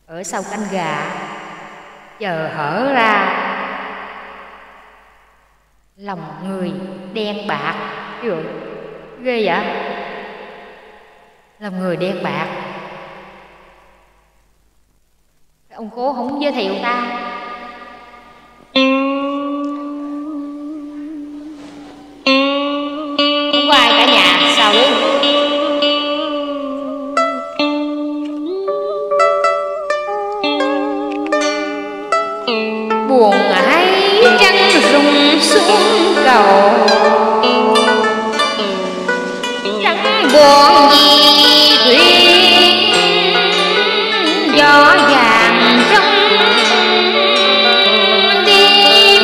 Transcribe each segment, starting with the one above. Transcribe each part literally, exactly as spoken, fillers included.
ở sau canh gà chờ hở ra. Lòng người đen bạc. Rồi, ghê vậy? Lòng người đen bạc. Ông cố không giới thiệu ta. Không có ai cả nhà sao đi. Buồn ấy trăng rụng xuống cầu, trăng buồn gì thuyền gió vàng trong đêm.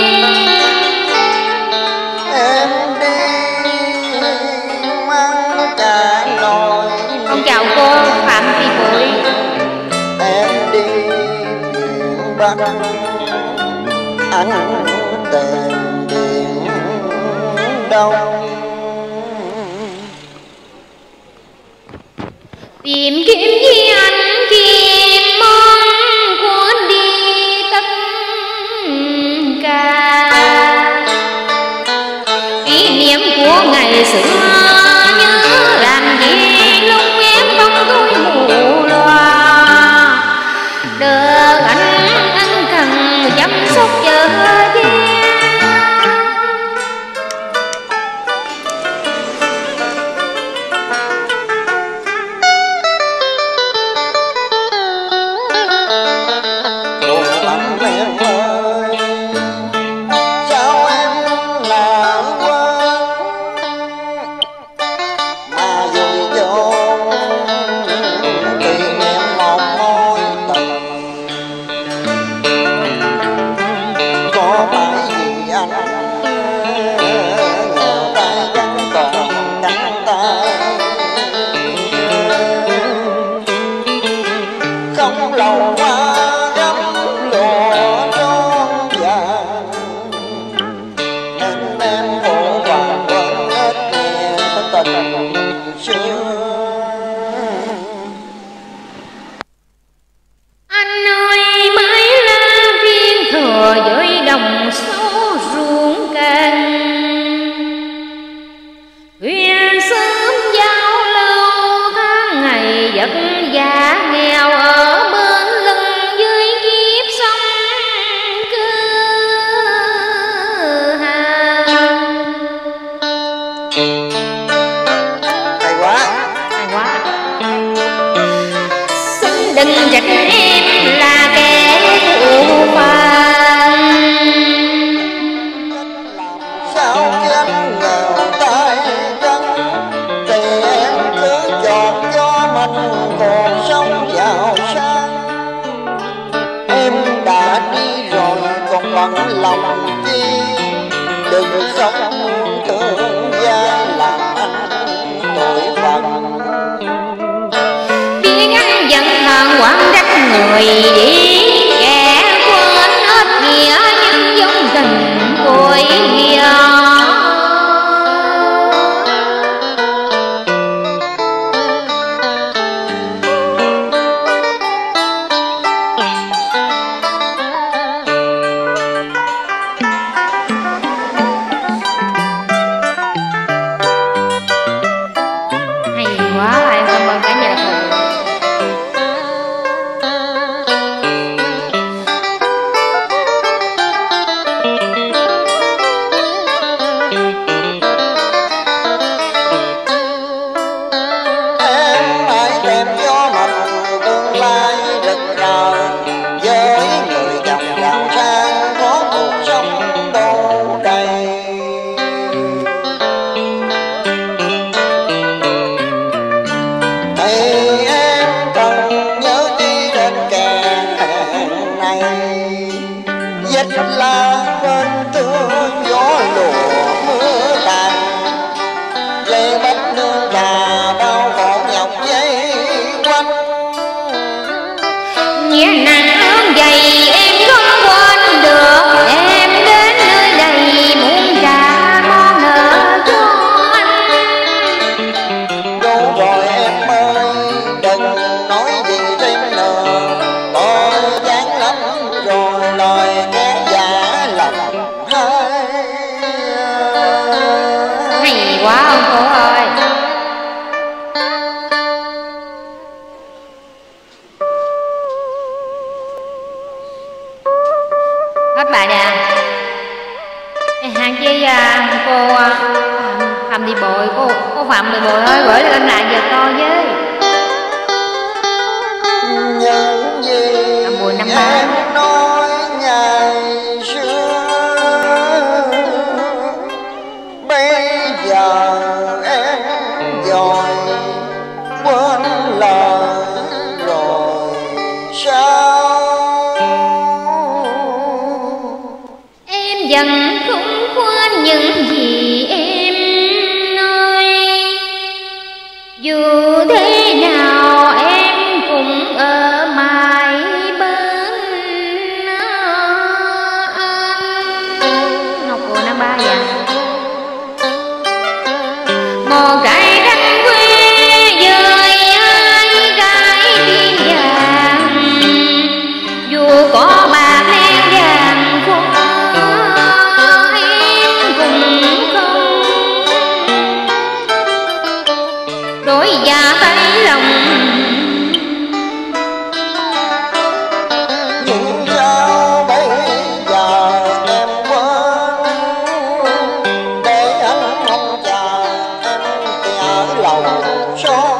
Em đi mang trà nồi. Con chào cô Phạm Thị Bưởi. Em đi biển Bắc anh tìm biển Đông. Tìm kiếm với anh kiếm mong cuốn đi tất cả kỷ niệm của ngày xưa. Nhớ làm gì lúc em không tôi mù loa, được anh ân cần chăm sóc chờ che. Anh ơi mãi lá viên thừa với đồng sâu ruộng canh, thuyền sớm giao lâu tháng ngày vất vả nghèo ở bên lưng dưới kiếp sông cơ hàng. Hay quá, hay quá. Xin đừng trách em là kẻ thù phàn, sao kiếm nghèo tay chân thì em cứ chọn cho mình cuộc sống giàu sang. Em đã đi rồi còn bằng lòng chi, đừng sống thương gia làm anh tội phận. biết anh giận hờn quán trách người đi, kẻ quên hết nghĩa nhưng giống tình cội nghĩa. Hay quá, em cảm ơn cả nhà cùng. Em hãy tìm cho mình tương lai rực rỡ với người chồng giàu sang có cuộc sống đủ đầy. Thì em cần nhớ chi đến kẻ này, dịch là bên tương gió lùa mưa tàn, lê bách nương trà bao khổ nhọc dây quanh. Nghĩa nặng ơn dày em không quên được, em đến nơi đây muốn trả món nợ cho anh. Đủ rồi em ơi, đừng nói gì thêm nữa, có Phạm Thị Bội, cô cô Phạm Thị Bội ơi, gửi lên lại giờ coi với. Những gì Năm buổi năm em ba. nói ngày xưa bây giờ em rồi quên lời rồi sao? Em vẫn không quên những gì em nói, dù thế nào em cũng ở mãi bên anh. Ngọc của năm ba dạ. Một cái đất quê dời ai cái thiên vàng, dù có bạc đen vàng khô em cũng không đổi giá tay lòng. Nhưng sao bây giờ em quên để anh mong chờ em thì ở lòng son,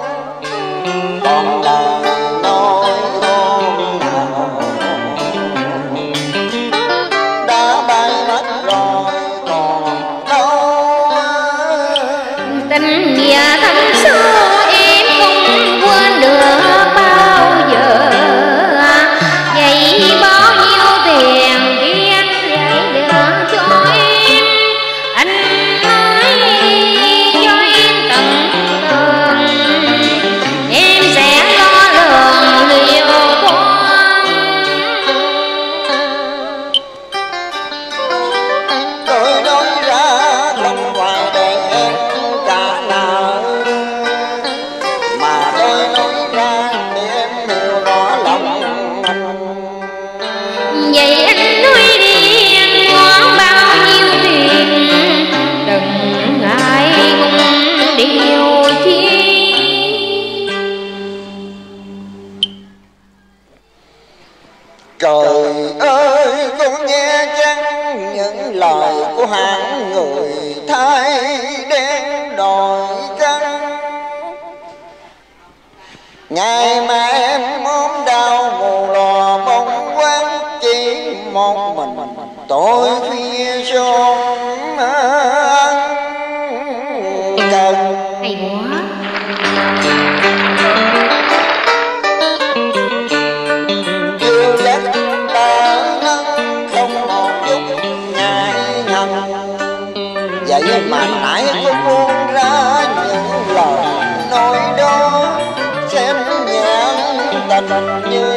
còn lời nói hôm nào đã bay mất rồi còn đâu. Tình nghĩa thắm xưa em không quên được bao giờ, vậy bao nhiêu tiền khi anh dạy được cho em, anh nói cho em tận tường, em sẽ lo lường liều con. Tôi nói ra không phải để em trả nợ, mà tôi nói ra để em hiểu rõ lòng anh. Vậy anh nói đi anh có bao nhiêu tiền, đừng ngại ngùng điều chi. Trời ơi con nghe chăng những lời của hạng người thay đen đổi trắng, ngày mà em ốm đau mù lòa bóng quán chỉ một mình tôi phía son ăn cần. Hay quá. Yêu đất ta nâng không một chút ngại ngần, vậy mà nãy tôi buông ra những lời nói đó, xem nhãn tình như